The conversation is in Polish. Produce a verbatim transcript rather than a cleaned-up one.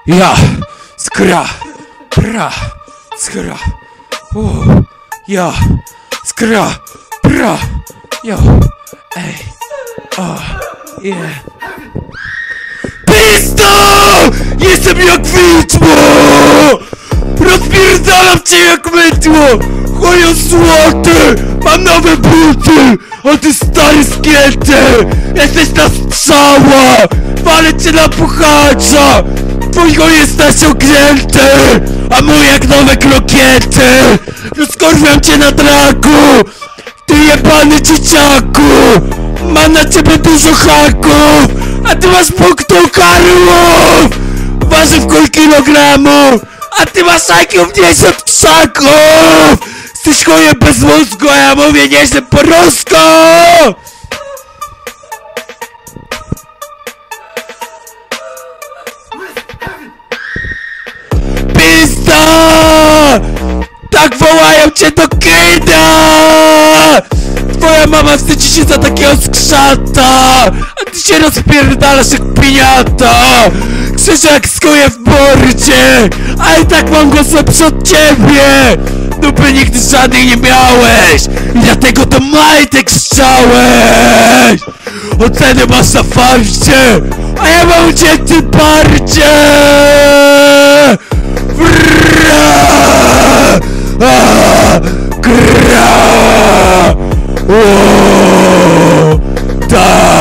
Ja, skra, pra, skra, o, ja, skra, pra, jo, ej, o, yeah. Pisto! Jestem jak widmo! Rozpierdalam cię jak mydło! Chuju złoty! Mam nowe buty! A ty stary skiety! Jesteś na strzała! Walę cię na puchacza! Twój chuj jest nasiągnięty! A mój jak nowe krokiety! Rozkorwiam cię na traku! Ty jebany dzieciaku! Mam na ciebie dużo haków! A ty masz punktu karłów! Waży w pół kilogramów! A ty masz I Q dziesięć krzaków! Jesteś chujem bez mózgu, a ja mówię nieźle po rusku! Pizda! Tak wołają cię do kina! Twoja mama wstydzi się za takiego skrzata! A ty się rozpierdalasz jak piniata! Krzyczę jak skuje w mordzie! A i tak mam głos lepszy od ciebie! Dupy nigdy żadnej nie miałeś! I dlatego to majtek strzałeś! Oceny masz na farcie! A ja mam ucięty parcie! Wrra! A! Gra! O! Tak!